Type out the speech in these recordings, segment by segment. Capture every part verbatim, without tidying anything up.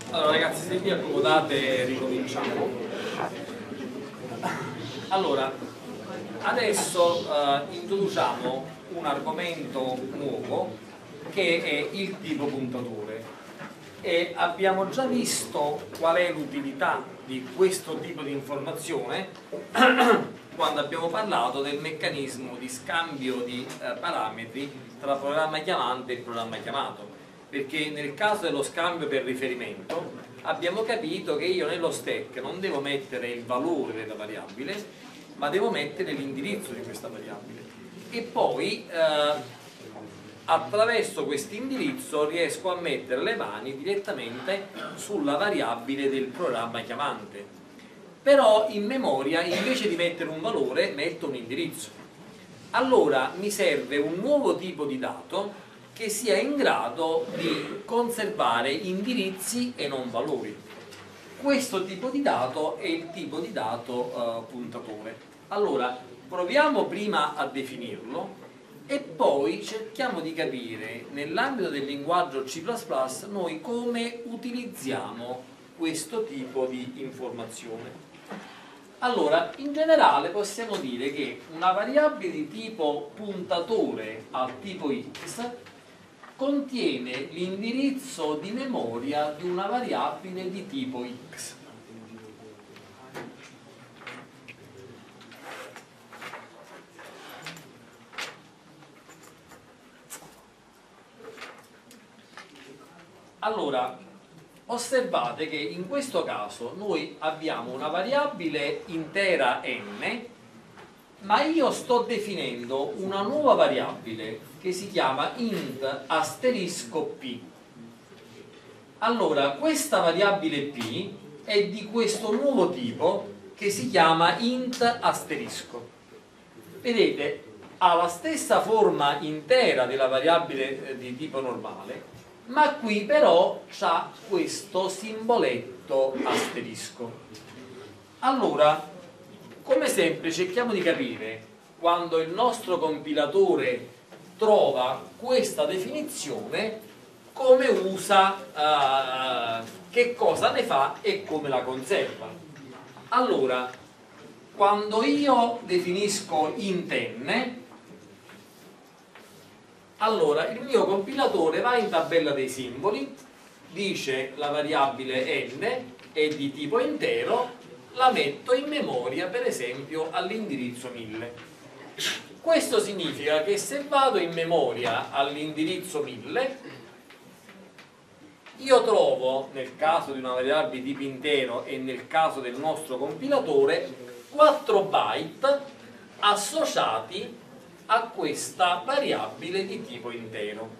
Allora ragazzi, se vi accomodate ricominciamo. Allora, adesso eh, introduciamo un argomento nuovo che è il tipo puntatore, e abbiamo già visto qual è l'utilità di questo tipo di informazione quando abbiamo parlato del meccanismo di scambio di eh, parametri tra programma chiamante e programma chiamato. Perché nel caso dello scambio per riferimento abbiamo capito che io nello stack non devo mettere il valore della variabile, ma devo mettere l'indirizzo di questa variabile, e poi eh, attraverso questo indirizzo riesco a mettere le mani direttamente sulla variabile del programma chiamante. Però in memoria, invece di mettere un valore, metto un indirizzo. Allora mi serve un nuovo tipo di dato che sia in grado di conservare indirizzi e non valori. Questo tipo di dato è il tipo di dato uh, puntatore. Allora, proviamo prima a definirlo e poi cerchiamo di capire nell'ambito del linguaggio C plus plus noi come utilizziamo questo tipo di informazione. Allora, in generale possiamo dire che una variabile di tipo puntatore al tipo X contiene l'indirizzo di memoria di una variabile di tipo X. Allora, osservate che in questo caso noi abbiamo una variabile intera n, ma io sto definendo una nuova variabile che si chiama int asterisco p. Allora, questa variabile p è di questo nuovo tipo che si chiama int asterisco. Vedete, ha la stessa forma intera della variabile di tipo normale, ma qui però c'ha questo simboletto asterisco. Allora, come sempre cerchiamo di capire quando il nostro compilatore trova questa definizione come usa, uh, che cosa ne fa e come la conserva. Allora, quando io definisco int n, allora il mio compilatore va in tabella dei simboli, dice la variabile n è di tipo intero, la metto in memoria per esempio all'indirizzo mille. Questo significa che se vado in memoria all'indirizzo mille, io trovo, nel caso di una variabile di tipo intero e nel caso del nostro compilatore, quattro byte associati a questa variabile di tipo intero.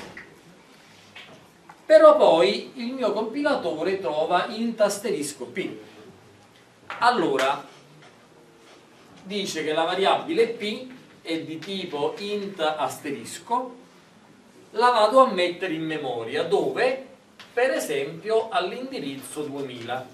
Però poi il mio compilatore trova int asterisco p. Allora dice che la variabile p è di tipo int asterisco, la vado a mettere in memoria, dove? Per esempio all'indirizzo duemila.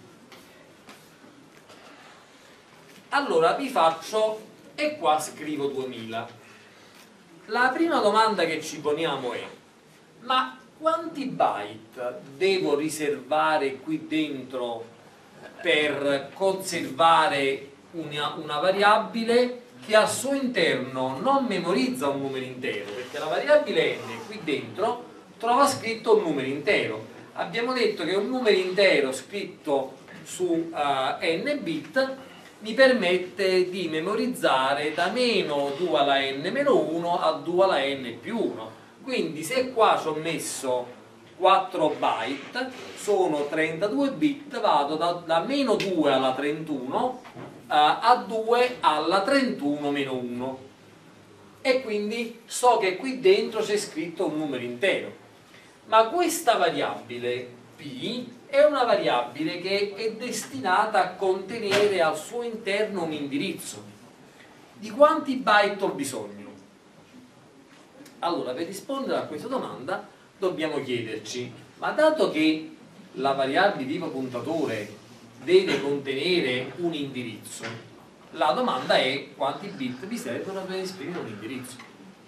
Allora vi faccio, e qua scrivo duemila. La prima domanda che ci poniamo è: ma quanti byte devo riservare qui dentro per conservare una, una variabile che al suo interno non memorizza un numero intero? Perché la variabile n qui dentro trova scritto un numero intero. Abbiamo detto che un numero intero scritto su uh, n bit mi permette di memorizzare da meno due alla n meno uno a due alla n più uno. Quindi se qua ci ho messo quattro byte, sono trentadue bit, vado da, da meno due alla trentuno uh, a due alla trentuno meno uno, e quindi so che qui dentro c'è scritto un numero intero. Ma questa variabile p è una variabile che è destinata a contenere al suo interno un indirizzo. Di quanti byte ho bisogno? Allora, per rispondere a questa domanda dobbiamo chiederci: ma dato che la variabile di tipo puntatore deve contenere un indirizzo, la domanda è: quanti bit vi servono per esprimere un indirizzo?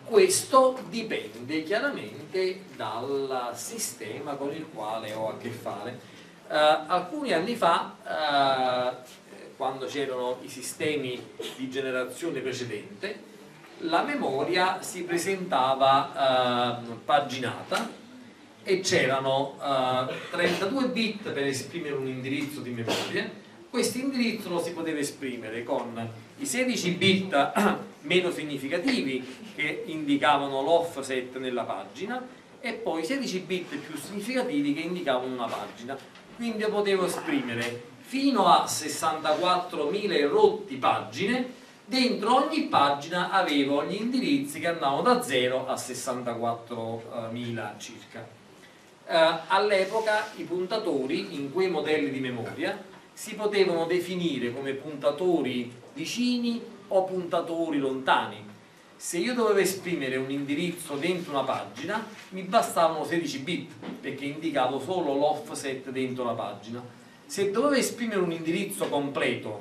questo dipende chiaramente dal sistema con il quale ho a che fare. Eh, alcuni anni fa, eh, quando c'erano i sistemi di generazione precedente, la memoria si presentava eh, paginata e c'erano eh, trentadue bit per esprimere un indirizzo di memoria. Questo indirizzo lo si poteva esprimere con i sedici bit meno significativi che indicavano l'offset nella pagina e poi i sedici bit più significativi che indicavano una pagina. Quindi io potevo esprimere fino a sessantaquattromila e rotti pagine. Dentro ogni pagina avevo gli indirizzi che andavano da zero a sessantaquattromila circa. Eh, all'epoca i puntatori in quei modelli di memoria si potevano definire come puntatori vicini o puntatori lontani. Se io dovevo esprimere un indirizzo dentro una pagina mi bastavano sedici bit perché indicavo solo l'offset dentro la pagina. Se dovevo esprimere un indirizzo completo,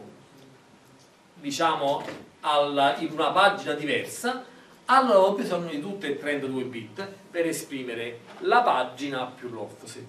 diciamo alla, in una pagina diversa, allora ho bisogno di tutte e trentadue bit per esprimere la pagina più l'offset.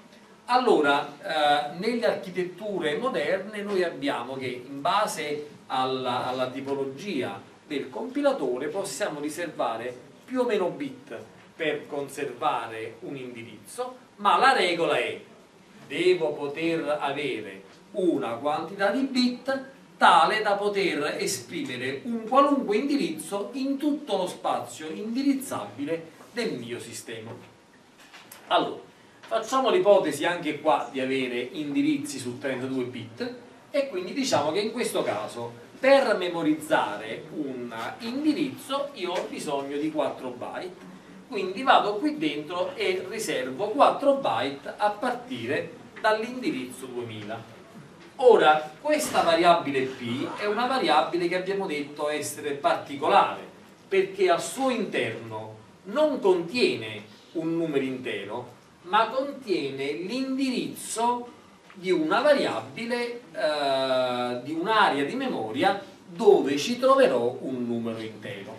Allora, eh, nelle architetture moderne noi abbiamo che in base alla, alla tipologia del compilatore possiamo riservare più o meno bit per conservare un indirizzo, ma la regola è: devo poter avere una quantità di bit tale da poter esprimere un qualunque indirizzo in tutto lo spazio indirizzabile del mio sistema. Allora, facciamo l'ipotesi anche qua di avere indirizzi su trentadue bit e quindi diciamo che in questo caso per memorizzare un indirizzo io ho bisogno di quattro byte, quindi vado qui dentro e riservo quattro byte a partire dall'indirizzo duemila. Ora, questa variabile P è una variabile che abbiamo detto essere particolare perché al suo interno non contiene un numero intero, ma contiene l'indirizzo di una variabile, eh, di un'area di memoria dove ci troverò un numero intero.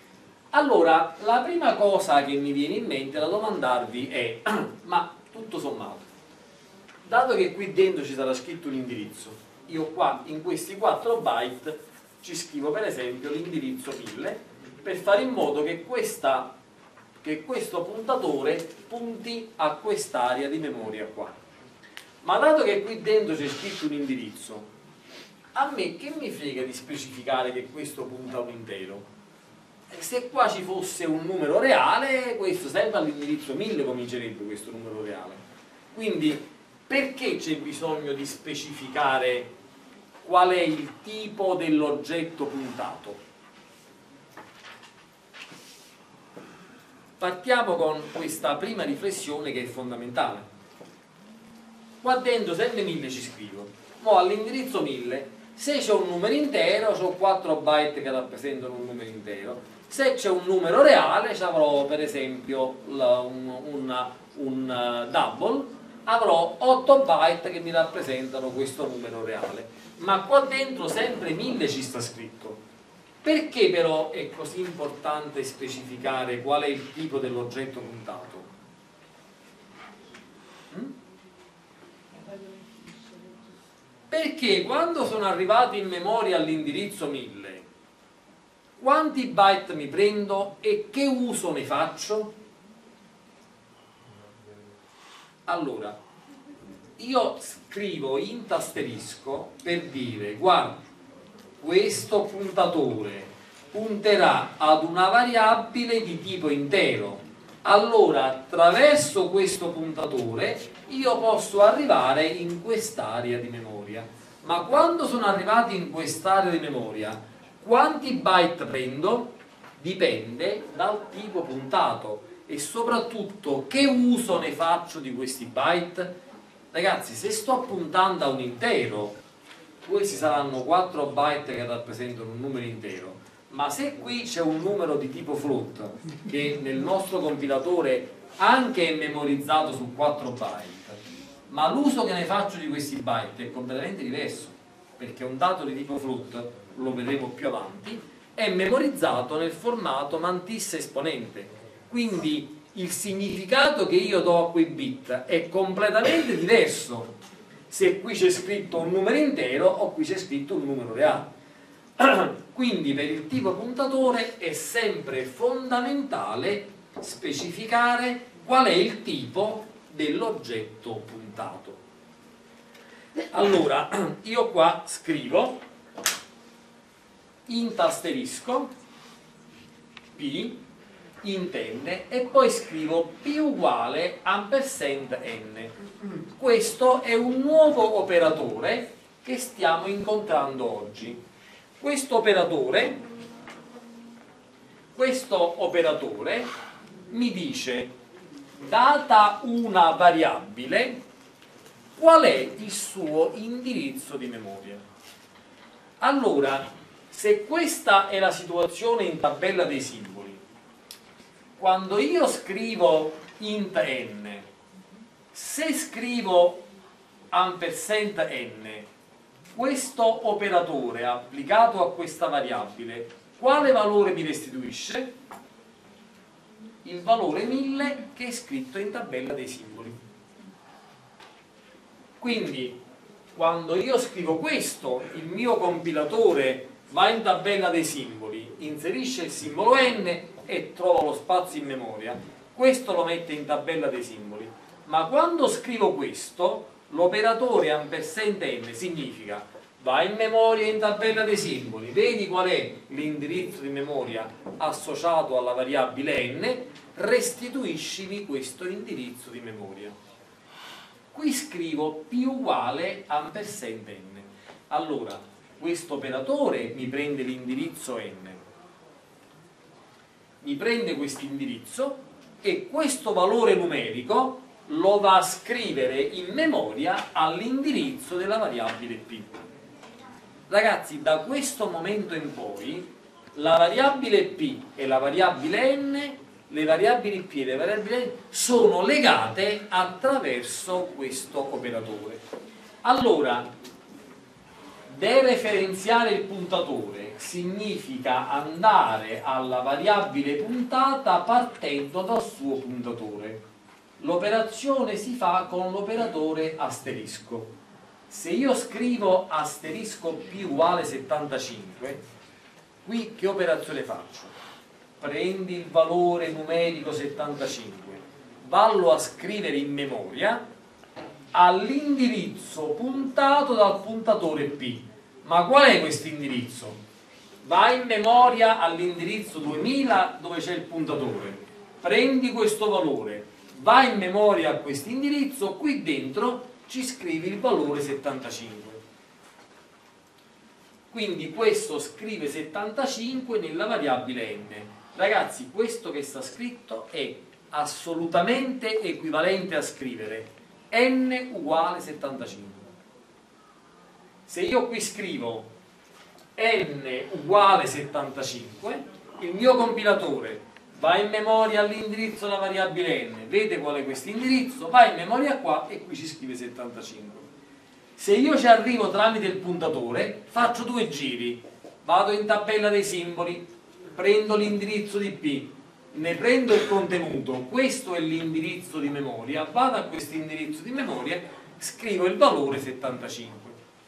Allora, la prima cosa che mi viene in mente da domandarvi è: ma tutto sommato, dato che qui dentro ci sarà scritto un indirizzo, io qua in questi quattro byte ci scrivo per esempio l'indirizzo mille per fare in modo che questa che questo puntatore punti a quest'area di memoria qua. Ma dato che qui dentro c'è scritto un indirizzo, a me che mi frega di specificare che questo punta a un intero? Se qua ci fosse un numero reale, questo sempre all'indirizzo mille comincerebbe questo numero reale. Quindi perché c'è bisogno di specificare qual è il tipo dell'oggetto puntato? Partiamo con questa prima riflessione che è fondamentale. Qua dentro sempre mille ci scrivo, ma all'indirizzo mille, se c'è un numero intero, ho quattro byte che rappresentano un numero intero. Se c'è un numero reale, ci avrò per esempio un, un, un double, avrò otto byte che mi rappresentano questo numero reale. Ma qua dentro sempre mille ci sta scritto. Perché però è così importante specificare qual è il tipo dell'oggetto puntato? Mm? Perché quando sono arrivato in memoria all'indirizzo mille, quanti byte mi prendo e che uso ne faccio? Allora, io scrivo int asterisco per dire: guarda, questo puntatore punterà ad una variabile di tipo intero, allora attraverso questo puntatore io posso arrivare in quest'area di memoria. Ma quando sono arrivato in quest'area di memoria, quanti byte prendo? Dipende dal tipo puntato e soprattutto che uso ne faccio di questi byte. Ragazzi, se sto puntando a un intero, questi saranno quattro byte che rappresentano un numero intero, ma se qui c'è un numero di tipo float che nel nostro compilatore anche è memorizzato su quattro byte, ma l'uso che ne faccio di questi byte è completamente diverso, perché un dato di tipo float, lo vedremo più avanti, è memorizzato nel formato mantissa esponente, quindi il significato che io do a quei bit è completamente diverso se qui c'è scritto un numero intero o qui c'è scritto un numero reale. Quindi per il tipo puntatore è sempre fondamentale specificare qual è il tipo dell'oggetto puntato. Allora io qua scrivo int asterisco p int n e poi scrivo p uguale ampersand n. Questo è un nuovo operatore che stiamo incontrando oggi. Questo operatore questo operatore mi dice, data una variabile, qual è il suo indirizzo di memoria. Allora, se questa è la situazione in tabella dei simboli, quando io scrivo int n, se scrivo ampersand n, questo operatore applicato a questa variabile, quale valore mi restituisce? Il valore mille che è scritto in tabella dei simboli. Quindi, quando io scrivo questo, il mio compilatore va in tabella dei simboli, inserisce il simbolo n e trova lo spazio in memoria. Questo lo mette in tabella dei simboli. Ma quando scrivo questo, l'operatore ampersand n significa va in memoria in tabella dei simboli, vedi qual è l'indirizzo di memoria associato alla variabile n, restituiscimi questo indirizzo di memoria. Qui scrivo p uguale ampersand n. Allora, questo operatore mi prende l'indirizzo n, mi prende questo indirizzo e questo valore numerico lo va a scrivere in memoria all'indirizzo della variabile p. Ragazzi, da questo momento in poi la variabile p e la variabile n, le variabili p e le variabili n sono legate attraverso questo operatore. Allora, dereferenziare il puntatore significa andare alla variabile puntata partendo dal suo puntatore. L'operazione si fa con l'operatore asterisco. Se io scrivo asterisco p uguale settantacinque, qui che operazione faccio? Prendi il valore numerico settantacinque, vallo a scrivere in memoria all'indirizzo puntato dal puntatore p. Ma qual è questo indirizzo? Va in memoria all'indirizzo duemila dove c'è il puntatore, prendi questo valore, va in memoria a questo indirizzo, qui dentro ci scrivi il valore settantacinque. Quindi questo scrive settantacinque nella variabile n. Ragazzi, questo che sta scritto è assolutamente equivalente a scrivere n uguale settantacinque. Se io qui scrivo n uguale settantacinque, il mio compilatore va in memoria all'indirizzo della variabile n, vede qual è questo indirizzo, va in memoria qua e qui ci scrive settantacinque. Se io ci arrivo tramite il puntatore, faccio due giri, vado in tabella dei simboli, prendo l'indirizzo di p, ne prendo il contenuto, questo è l'indirizzo di memoria, vado a questo indirizzo di memoria, scrivo il valore settantacinque.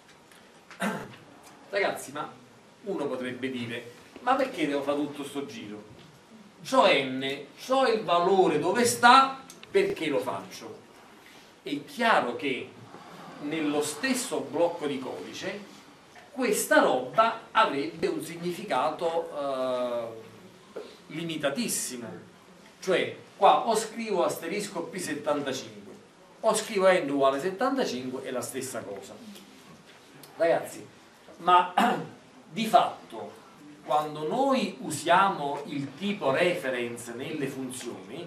Ragazzi, ma uno potrebbe dire, ma perché devo fare tutto sto giro? C'ho n, c'ho il valore dove sta, perché lo faccio? È chiaro che nello stesso blocco di codice questa roba avrebbe un significato eh, limitatissimo. Cioè, qua o scrivo asterisco p settantacinque o scrivo n uguale settantacinque, è la stessa cosa. Ragazzi, ma di fatto quando noi usiamo il tipo reference nelle funzioni,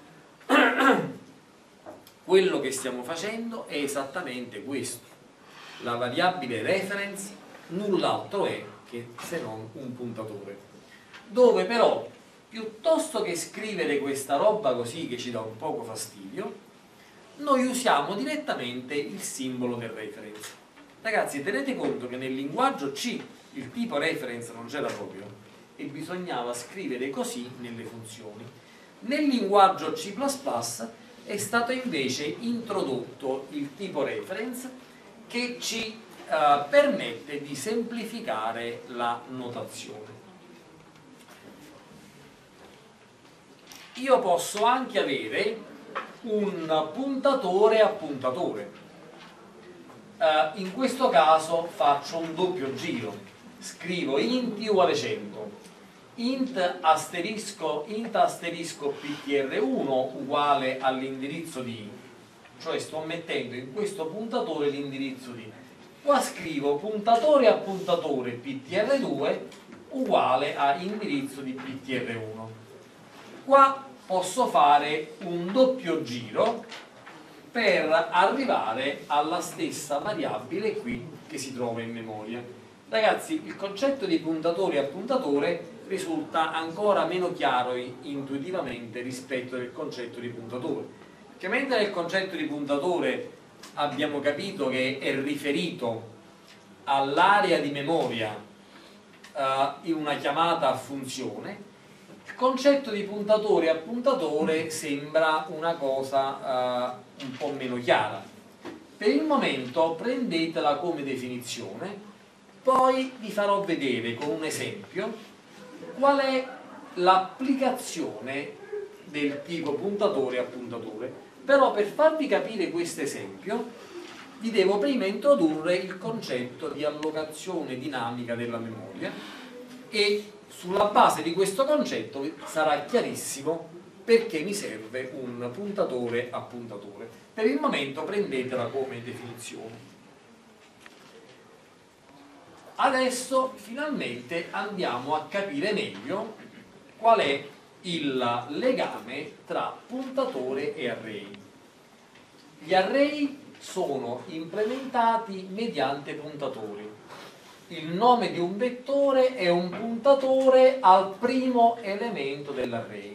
quello che stiamo facendo è esattamente questo. La variabile reference null'altro è che se non un puntatore, dove però piuttosto che scrivere questa roba così che ci dà un poco fastidio, noi usiamo direttamente il simbolo del reference. Ragazzi, tenete conto che nel linguaggio C il tipo reference non c'era proprio, e bisognava scrivere così nelle funzioni. Nel linguaggio C plus plus è stato invece introdotto il tipo reference che ci eh, permette di semplificare la notazione. Io posso anche avere un puntatore a puntatore. Eh, in questo caso faccio un doppio giro, scrivo int i uguale cento, int asterisco, int asterisco P T R uno uguale all'indirizzo di i, cioè sto mettendo in questo puntatore l'indirizzo di i. Qua scrivo puntatore a puntatore P T R due uguale a indirizzo di P T R uno. Qua posso fare un doppio giro per arrivare alla stessa variabile qui che si trova in memoria. Ragazzi, il concetto di puntatore a puntatore risulta ancora meno chiaro intuitivamente rispetto al concetto di puntatore, perché mentre nel concetto di puntatore abbiamo capito che è riferito all'area di memoria eh, in una chiamata a funzione, il concetto di puntatore a puntatore sembra una cosa uh, un po' meno chiara. Per il momento prendetela come definizione, poi vi farò vedere con un esempio qual è l'applicazione del tipo puntatore a puntatore. Però per farvi capire questo esempio vi devo prima introdurre il concetto di allocazione dinamica della memoria e sulla base di questo concetto sarà chiarissimo perché mi serve un puntatore a puntatore. Per il momento prendetela come definizione. Adesso finalmente andiamo a capire meglio qual è il legame tra puntatore e array. Gli array sono implementati mediante puntatori. Il nome di un vettore è un puntatore al primo elemento dell'array.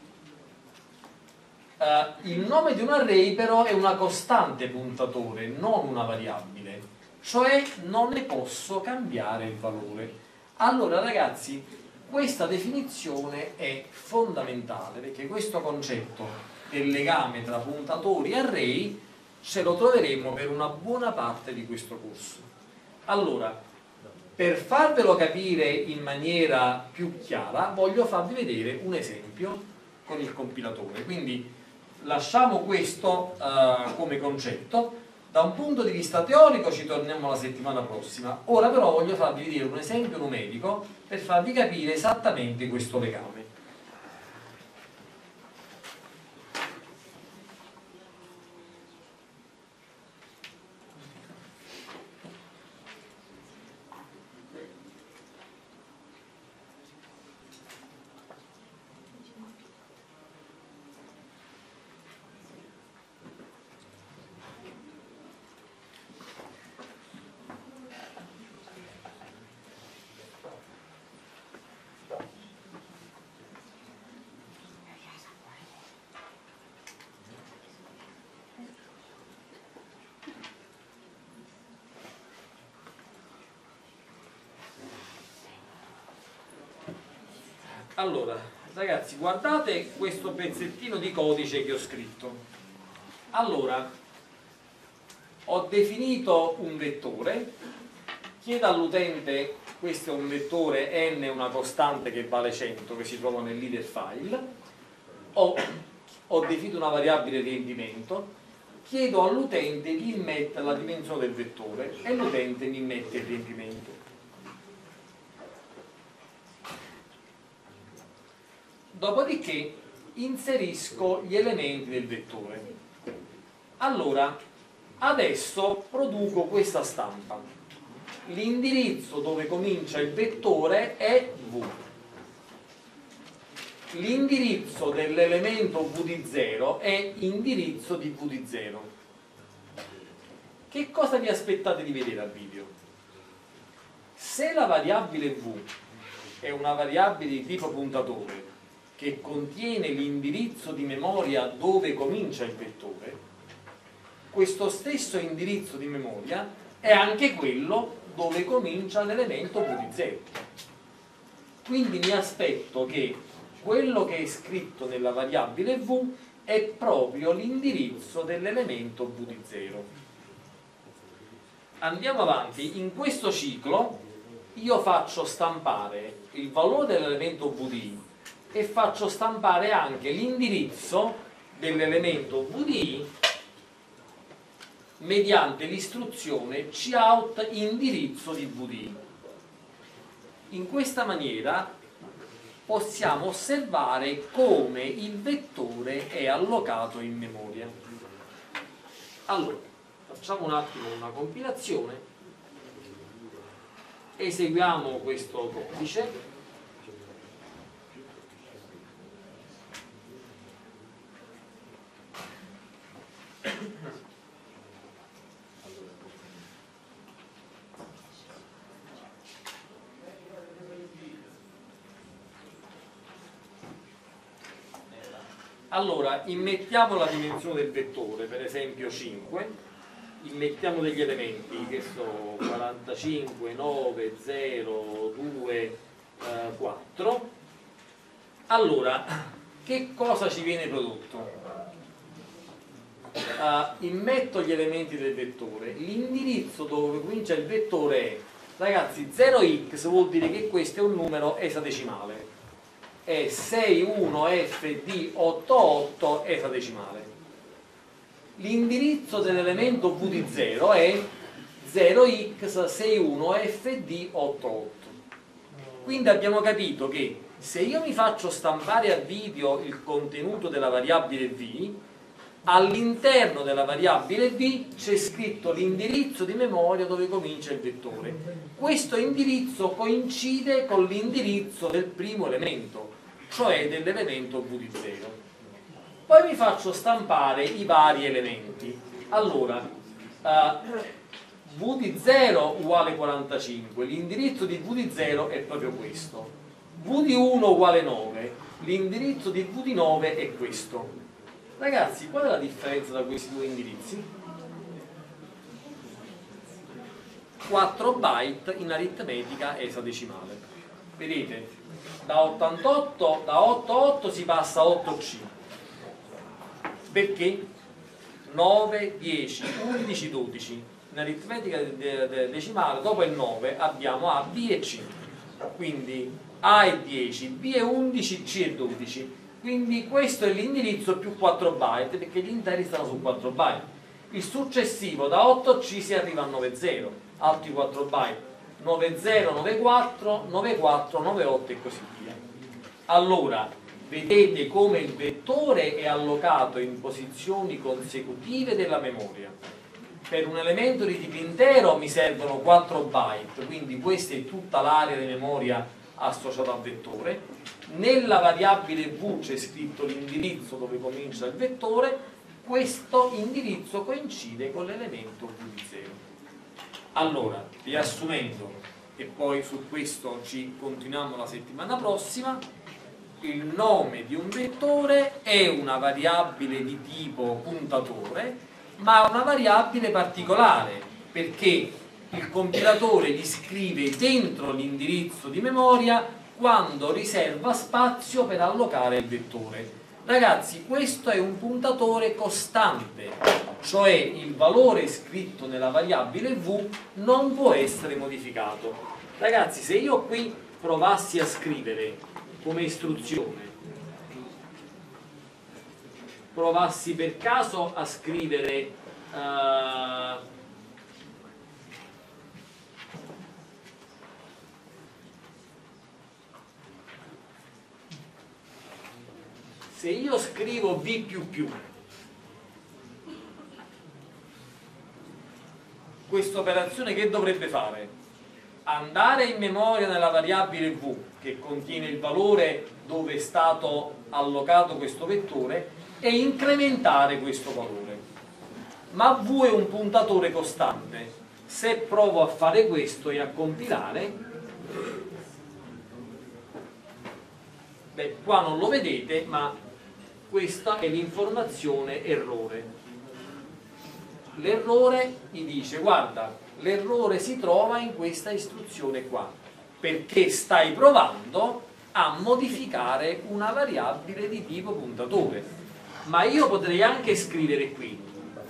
Uh, il nome di un array però è una costante puntatore, non una variabile, cioè non ne posso cambiare il valore. Allora ragazzi, questa definizione è fondamentale perché questo concetto del legame tra puntatori e array ce lo troveremo per una buona parte di questo corso. Allora, per farvelo capire in maniera più chiara, voglio farvi vedere un esempio con il compilatore. Quindi lasciamo questo uh, come concetto. Da un punto di vista teorico ci torniamo la settimana prossima. Ora però voglio farvi vedere un esempio numerico per farvi capire esattamente questo legame. Allora, ragazzi, guardate questo pezzettino di codice che ho scritto. Allora, ho definito un vettore, chiedo all'utente, questo è un vettore n, una costante che vale cento, che si trova nell'header file, ho, ho definito una variabile riempimento, chiedo all'utente di immettere la dimensione del vettore e l'utente mi immette il riempimento. Dopodiché inserisco gli elementi del vettore. Allora, adesso produco questa stampa. L'indirizzo dove comincia il vettore è V. L'indirizzo dell'elemento V di zero è indirizzo di V di zero. Che cosa vi aspettate di vedere al video? Se la variabile V è una variabile di tipo puntatore che contiene l'indirizzo di memoria dove comincia il vettore, questo stesso indirizzo di memoria è anche quello dove comincia l'elemento V di zero. quindi mi aspetto che quello che è scritto nella variabile v è proprio l'indirizzo dell'elemento v di zero. Andiamo avanti, in questo ciclo io faccio stampare il valore dell'elemento v di i e faccio stampare anche l'indirizzo dell'elemento v di i mediante l'istruzione cout indirizzo di v di i. In questa maniera possiamo osservare come il vettore è allocato in memoria. Allora, facciamo un attimo una compilazione, eseguiamo questo codice. Allora, immettiamo la dimensione del vettore, per esempio cinque, immettiamo degli elementi che sono quarantacinque, nove, zero, due, quattro. Allora, che cosa ci viene prodotto? Uh, immetto gli elementi del vettore, l'indirizzo dove comincia il vettore è, ragazzi, zero x vuol dire che questo è un numero esadecimale, è sessantuno F D ottantotto esadecimale. L'indirizzo dell'elemento v di zero è zero x sessantuno F D ottantotto. Quindi abbiamo capito che se io mi faccio stampare a video il contenuto della variabile v, all'interno della variabile v c'è scritto l'indirizzo di memoria dove comincia il vettore. Questo indirizzo coincide con l'indirizzo del primo elemento, cioè dell'elemento v di zero. Poi mi faccio stampare i vari elementi. Allora, uh, v di zero uguale quarantacinque, l'indirizzo di v di zero è proprio questo. V di uno uguale nove, l'indirizzo di v di nove è questo. Ragazzi, qual è la differenza tra questi due indirizzi? quattro byte in aritmetica esadecimale. Vedete? Da ottantotto, da ottantotto si passa a otto C. Perché? nove, dieci, undici, dodici. In aritmetica decimale, dopo il nove, abbiamo A, B e C. Quindi A è dieci, B è undici, C è dodici. Quindi questo è l'indirizzo più quattro byte, perché gli interi stanno su quattro byte. Il successivo, da otto C si arriva a nove zero, altri quattro byte. nove zero, nove quattro, nove quattro, nove otto e così via. Allora, vedete come il vettore è allocato in posizioni consecutive della memoria. Per un elemento di tipo intero mi servono quattro byte, quindi questa è tutta l'area di memoria associata al vettore. Nella variabile v c'è scritto l'indirizzo dove comincia il vettore, questo indirizzo coincide con l'elemento v di zero. Allora, riassumendo, e poi su questo ci continuiamo la settimana prossima, il nome di un vettore è una variabile di tipo puntatore, ma una variabile particolare, perché il compilatore li scrive dentro l'indirizzo di memoria quando riserva spazio per allocare il vettore. Ragazzi, questo è un puntatore costante, cioè il valore scritto nella variabile v non può essere modificato. Ragazzi, se io qui provassi a scrivere come istruzione, provassi per caso a scrivere uh, se io scrivo v più più, questa operazione che dovrebbe fare? Andare in memoria nella variabile v che contiene il valore dove è stato allocato questo vettore e incrementare questo valore. Ma v è un puntatore costante. Se provo a fare questo e a compilare, beh, qua non lo vedete, ma questa è l'informazione errore. L'errore mi dice, guarda, l'errore si trova in questa istruzione qua. perché stai provando a modificare una variabile di tipo puntatore. Ma io potrei anche scrivere qui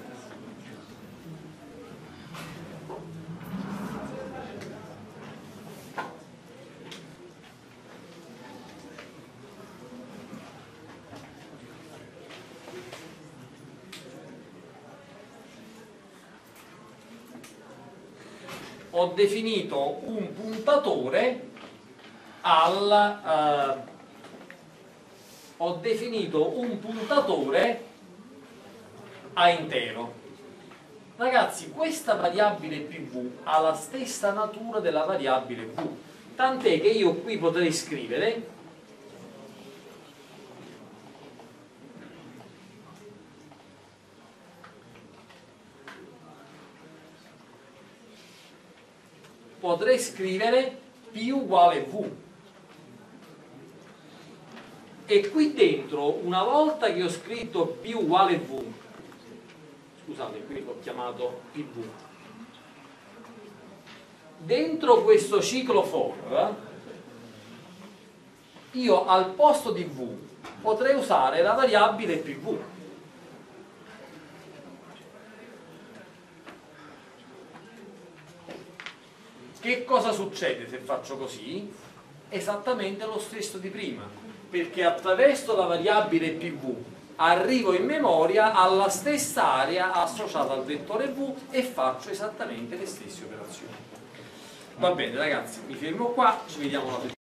ho definito un puntatore al eh, ho definito un puntatore a intero. Ragazzi, questa variabile P V ha la stessa natura della variabile V, tant'è che io qui potrei scrivere potrei scrivere P uguale V. E qui dentro, una volta che ho scritto P uguale V, scusate, qui l'ho chiamato P V, dentro questo ciclo for, io al posto di V potrei usare la variabile P V. Che cosa succede se faccio così? Esattamente lo stesso di prima, perché attraverso la variabile P V arrivo in memoria alla stessa area associata al vettore V e faccio esattamente le stesse operazioni. Va bene ragazzi, mi fermo qua, ci vediamo la settimana.